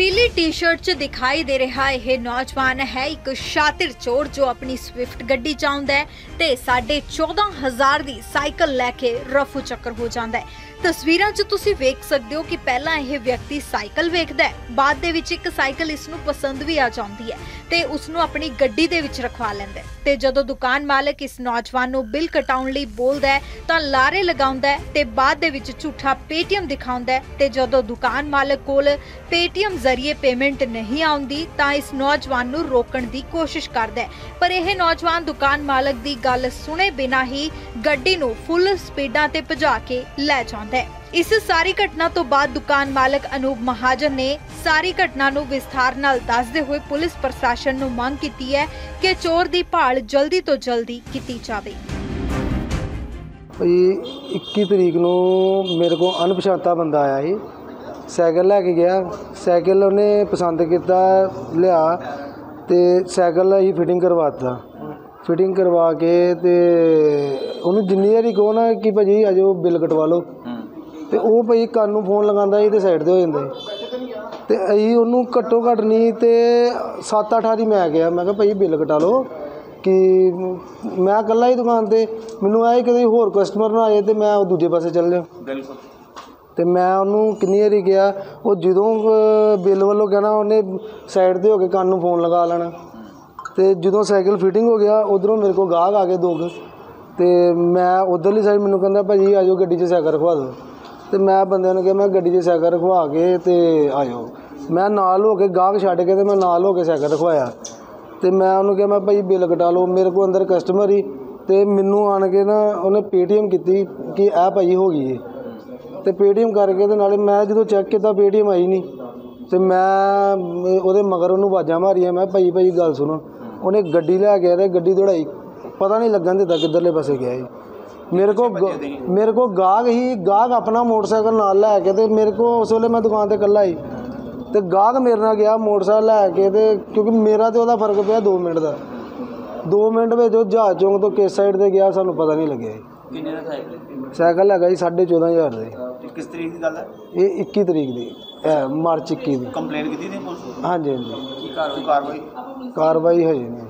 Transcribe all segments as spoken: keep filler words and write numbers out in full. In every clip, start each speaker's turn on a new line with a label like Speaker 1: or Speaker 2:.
Speaker 1: पीली T shirt च दिखाई दे रहा यह नौजवान है एक शातिर चोर जो अपनी स्विफ्ट गड्डी चाहुंदा है ते साढ़े चौदह हजार दी साइकिल लैके रफू चक्कर हो जाता है। तस्वीरां च तुसी वेख सकदे हो कि पहला यह व्यक्ति साइकिल वेखदा है, बाद दे विच एक साइकिल इसनूं पसंद भी आ जाती है ते उसनूं अपनी गड्डी दे विच रखवा लैंदा है ते जदों दुकान मालक इस नौजवान नूं बिल कटाउण लई बोलदा है तां लारे लगाउंदा है ते बाद दे विच झूठा पेटीएम दिखाउंदा है ते जदों दुकान मालक कोल पेटीएम जरिए पेमेंट नहीं आउंदी तां इस नौजवान नूं रोकण दी कोशिश करदा है, पर यह नौजवान दुकान मालक दी गल सुने बिना ही गड्डी नूं फुल स्पीडां ते भजा के लै जांदा है। इस सारी घटना तो बाद दुकान मालक अनूप महाजन ने सारी घटना नूं विस्तार नाल दसदे हुए पुलिस प्रशासन नूं मंग कीती है कि चोर दी भाल जल्दी तो जल्दी कीती जावे।
Speaker 2: इक्की तरीक नूं मेरे को अनपछाता बंदा आया ही, साइकिल लैके गया, साइकिल उन्हें पसंद किया लिया तो साइकिल ही फिटिंग करवाता, फिटिंग करवा के ते उन्हें जिन्नी बारी कहो ना कि भाजी आ जाओ बिल कटवा लो तो वह भाई कान नूं फोन लगांदा ही ते साइड ते हो जांदा ते असीं उन्होंने घट्टो घट्ट नहीं तो सत्त अठ वारी मैं गया, मैं कहा भाई बिल कटा लो कि मैं कल्ला ही दुकान ते मैनूं आए कदे होर कस्टमर ना आए तो मैं दूजे पासे चल जाओ तो मैं उन्होंने किन्नी बारी गया, वो जदों बिल वालों कहना उन्हें साइड ते हो के कान नूं फोन लगा लेना तो जदों साइकिल फिटिंग हो गया उधरों मेरे को गाहक आ गए दो तो मैं उधरली साइड मैनूं कहंदा भाजी आ जाओ गड्डी 'च साइकिल रखवा दो तो मैं बंदे ने कहा मैं गड्डी 'च साइकिल रखवा के तो आ जाओ, मैं नाल हो के गाहक छड्ड के तो मैं नाल हो के साइकिल रखवाया तो मैं उन्होंने कहा मैं भाई बिल कटा लो, मेरे को अंदर कस्टमर ही तो मैनू आन के ना उन्हें पेटीएम की कि ऐ भाई हो गई है तो पेटीएम करके तो नाले मैं जो चैक किया पेटीएम आई नहीं तो मैं वो मगर उन्होंने आवाज़ा मारिया, मैं भाई भाई गल सुनो, उन्हें गड्डी लै गया तो गड्डी दौड़ाई पता नहीं लगन दिता किधरले पासे गया ही, मेरे को मेरे को गाहक ही गाहक अपना मोटरसाइकिल नाल लैके तो मेरे को उस वेले मैं दुकान ते कल्ला ही तो गाहक मेरे नाल गया मोटरसाइकिल लैके तो क्योंकि मेरा तो वह फर्क पिया दो मिनट का, दो मिनट में जो जहाज चौंक तो किस साइड से गया सानू पता नहीं लगे। साइकिल है साढ़े चौदह हज़ार के।
Speaker 3: किस तरीक की गल है?
Speaker 2: ये इक्की तरीक की मार्च इक्की की।
Speaker 3: कंप्लेन की थी पुलिस? हाँ
Speaker 2: जी हाँ जी।
Speaker 3: कार्रवाई
Speaker 2: कार्रवाई है जी नहीं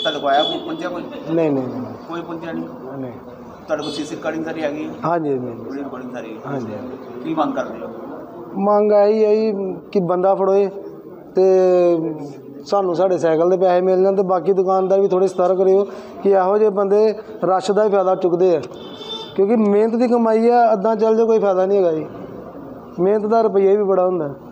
Speaker 3: नहीं नहीं कोई पुंजा नहीं
Speaker 2: नहीं
Speaker 3: ਤੁਹਾਡੇ ਕੋਲ ਸੀਸੀ ਰਿਕਾਰਡਿੰਗ ਸਾਰੀ ਆ ਗਈ?
Speaker 2: हाँ जी
Speaker 3: पूरी रिकॉर्डिंग सारी
Speaker 2: हाँ जी
Speaker 3: ਕੀ ਮੰਗ ਕਰਦੇ ਹੋ?
Speaker 2: ਮੰਗ ਆਈ ਹੈ ਕਿ ਬੰਦਾ ਫੜੋਏ ਤੇ ਸਾਨੂੰ ਸਾਡੇ ਸਾਈਕਲ ਦੇ ਪੈਸੇ ਮਿਲ ਜਾਣ ਤੇ ਬਾਕੀ ਦੁਕਾਨਦਾਰ ਵੀ ਥੋੜੇ ਸਤਰਕ ਕਰਿਓ ਕਿ ਇਹੋ ਜਿਹੇ ਬੰਦੇ ਰਸ਼ ਦਾ ਹੀ ਫਾਇਦਾ ਚੁੱਕਦੇ ਆ ਕਿਉਂਕਿ ਮਿਹਨਤ ਦੀ ਕਮਾਈ ਆ, ਅੱਧਾ ਚੱਲ ਜਾ ਕੋਈ ਫਾਇਦਾ ਨਹੀਂ ਹੈਗਾ ਜੀ, ਮਿਹਨਤ ਦਾ ਰੁਪਈਆ ਵੀ ਬੜਾ ਹੁੰਦਾ।